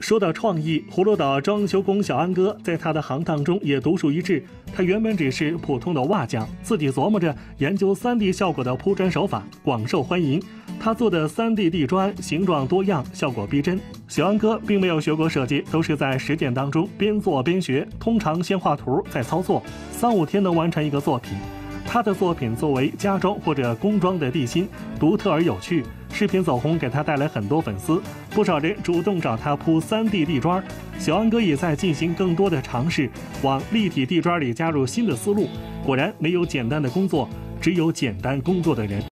说到创意，葫芦岛装修工小安哥在他的行当中也独树一帜。他原本只是普通的瓦匠，自己琢磨着研究 3D 效果的铺砖手法，广受欢迎。他做的 3D 地砖形状多样，效果逼真。小安哥并没有学过设计，都是在实践当中边做边学，通常先画图再操作，3-5天能完成一个作品。他的作品作为家装或者工装的地心，独特而有趣，视频走红给他带来很多粉丝，不少人主动找他铺 3D 地砖。小安哥也在进行更多的尝试，往立体地砖里加入新的思路。果然没有简单的工作，只有简单工作的人。